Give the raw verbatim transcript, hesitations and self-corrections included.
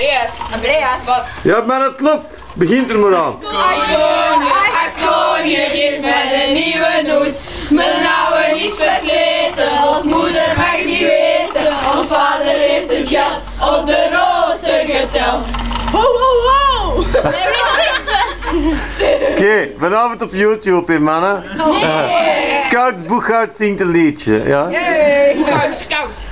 Andreas. Andreas. Bas. Ja, maar het klopt. Begint er maar aan. Akkonie, akkonie, geef mij een nieuwe noot. Mijn oude is versleten, ons moeder mag niet weten. Ons vader heeft het geld op de rozen geteld. Ho, ho, ho! Oké, okay, vanavond op YouTube, hè, mannen. Nee. Scout Boegaert zingt een liedje, ja? Hey. Scout, scout.